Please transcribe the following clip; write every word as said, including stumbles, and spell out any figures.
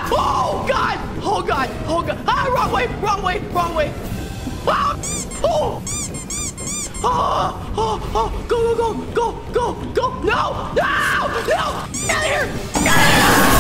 Ah! Oh, God! Oh, God! Oh, God! Ah, wrong way! Wrong way! Wrong way! Ah! Oh! Oh! Oh! Oh! Go! Go! Go! Go! Go! Go! No! No! No! Get out of here! Get out of here!